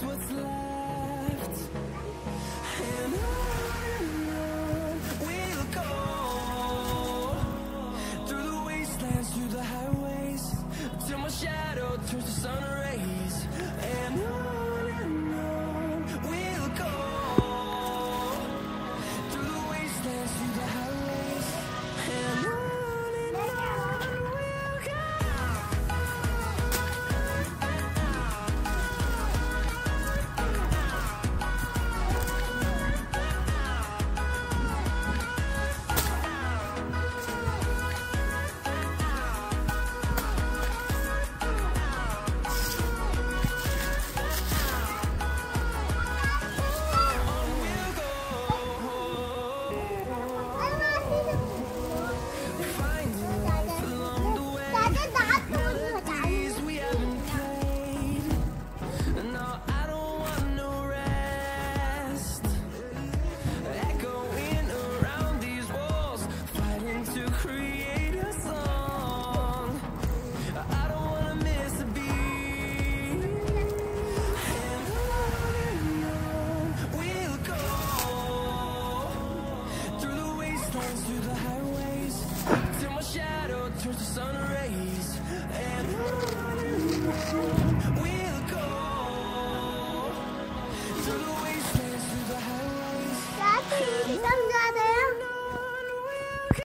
what's left. And on we'll go, through the wastelands, through the highways, till my shadow turns to sun rays. And on we'll go, through the wastelands, through the highways, and on we'll go. Through the highways, till my shadow turns to sun rays.